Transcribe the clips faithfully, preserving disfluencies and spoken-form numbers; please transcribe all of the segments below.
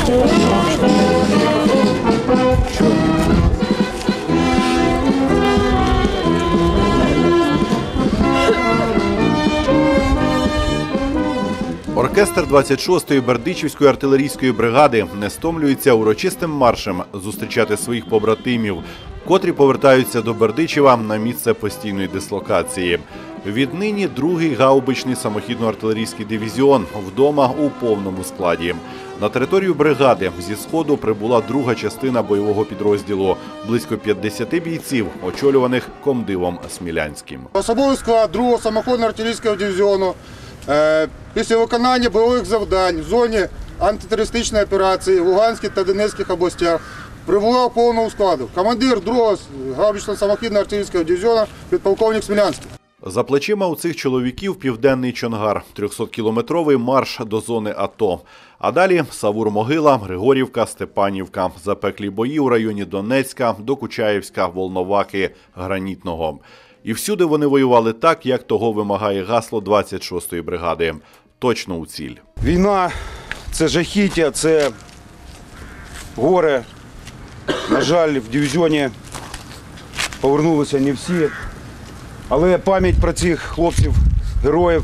Оркестр двадцять шостої Бердичівської артилерійської бригади не стомлюється урочистим маршем зустрічати своїх побратимів, котрі повертаються до Бердичева на місце постійної дислокації. Віднині другий гаубичний самохідно-артилерійський дивізіон вдома у повному складі. На територію бригади зі Сходу прибула друга частина бойового підрозділу – близько п'ятдесят бійців, очолюваних комдивом Смілянським. Особовий склад другого самохідно-артилерійського дивізіону після виконання бойових завдань в зоні антитерористичної операції в Луганській та Донецькій областях прибула у повному складу. Командир другого гаубичного самохідного артилерійського дивізіону підполковник Смілянський. За плечима у цих чоловіків південний Чонгар, трьохсоткілометровий марш до зони АТО. А далі Савур-Могила, Григорівка, Степанівка, запеклі бої у районі Донецька, Докучаєвська, Волновахи, Гранітного. І всюди вони воювали так, як того вимагає гасло двадцять шостої бригади. Точно у ціль. Війна – це жахіття, це горе. На жаль, в дивізіоні повернулися не всі. Але пам'ять про цих хлопців, героїв,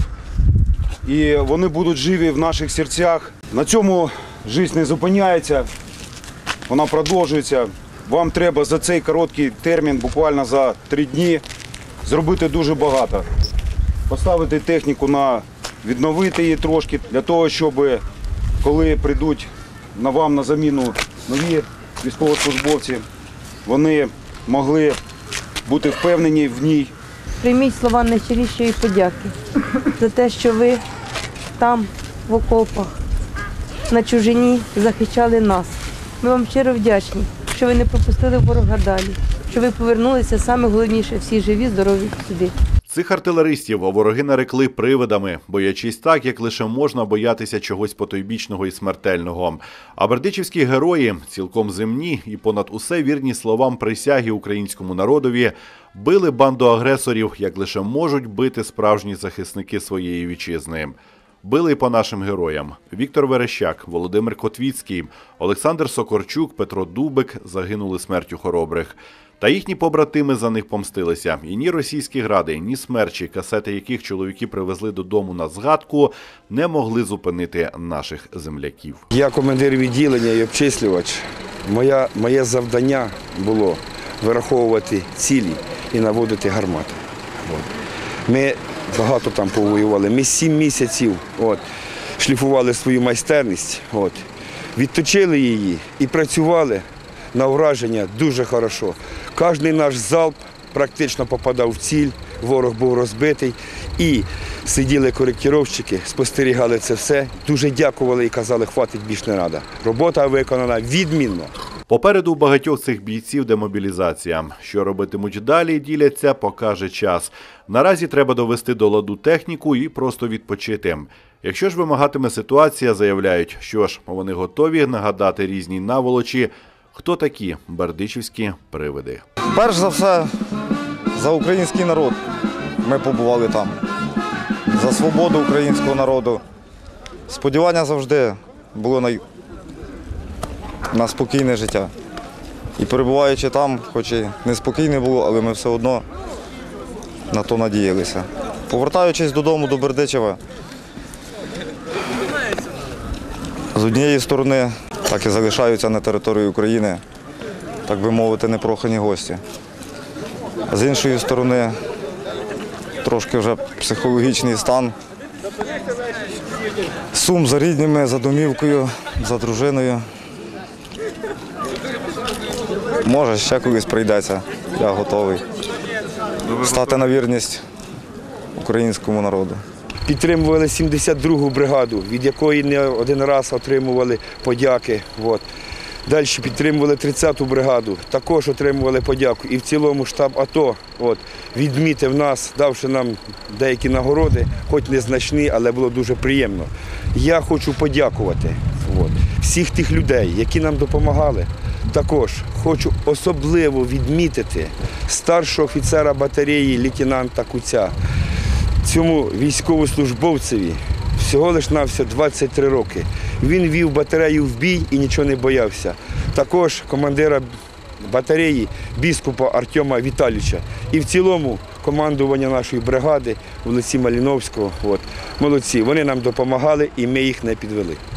і вони будуть живі в наших серцях. На цьому життя не зупиняється, вона продовжується. Вам треба за цей короткий термін, буквально за три дні, зробити дуже багато. Поставити техніку на відновити її трошки, для того, щоб коли прийдуть на вам на заміну нові військовослужбовці, вони могли бути впевнені в ній. Прийміть слова найщирішої подяки за те, що ви там, в окопах, на чужині захищали нас. Ми вам щиро вдячні, що ви не пропустили ворога далі, що ви повернулися, саме головніше, всі живі, здорові сюди. Цих артилеристів вороги нарекли привидами, боячись так, як лише можна боятися чогось потойбічного і смертельного. А бердичівські герої, цілком земні і понад усе вірні словам присяги українському народові, били банду агресорів, як лише можуть бити справжні захисники своєї вітчизни. Били й по нашим героям. Віктор Верещак, Володимир Котвіцький, Олександр Сокорчук, Петро Дубик загинули смертю хоробрих. Та їхні побратими за них помстилися. І ні російські гради, ні смерчі, касети яких чоловіки привезли додому на згадку, не могли зупинити наших земляків. Я командир відділення і обчислювач. Моя, моє завдання було вираховувати цілі і наводити гармати. Ми багато там повоювали. Ми сім місяців от, шліфували свою майстерність, от, відточили її і працювали на враження дуже хорошо. Кожен наш залп практично попадав в ціль, ворог був розбитий. І сиділи коректировщики, спостерігали це все, дуже дякували і казали, хватить, більш не треба. Робота виконана відмінно. Попереду у багатьох цих бійців демобілізація. Що робитимуть далі, діляться, покаже час. Наразі треба довести до ладу техніку і просто відпочити. Якщо ж вимагатиме ситуація, заявляють, що ж, вони готові нагадати різній наволочі, хто такі бердичівські привиди. Перш за все, за український народ ми побували там. За свободу українського народу. Сподівання завжди було на, на спокійне життя. І перебуваючи там, хоч і неспокійне було, але ми все одно на то надіялися. Повертаючись додому до Бердичева, з однієї сторони, так і залишаються на території України, так би мовити, непрохані гості. А з іншої сторони, трошки вже психологічний стан, сум за рідними, за домівкою, за дружиною. Може, ще колись прийдеться, я готовий стати на вірність українському народу. Підтримували сімдесят другу бригаду, від якої не один раз отримували подяки. От. Далі підтримували тридцяту бригаду, також отримували подяку. І в цілому штаб АТО от, відмітив нас, давши нам деякі нагороди, хоч незначні, але було дуже приємно. Я хочу подякувати от, всіх тих людей, які нам допомагали. Також хочу особливо відмітити старшого офіцера батареї лейтенанта Куця. Цьому військовослужбовцеві всього лиш навсього двадцять три роки. Він вів батарею в бій і нічого не боявся. Також командира батареї біскупа Артема Віталійовича. І в цілому командування нашої бригади в лиці Маліновського. От, молодці, вони нам допомагали і ми їх не підвели.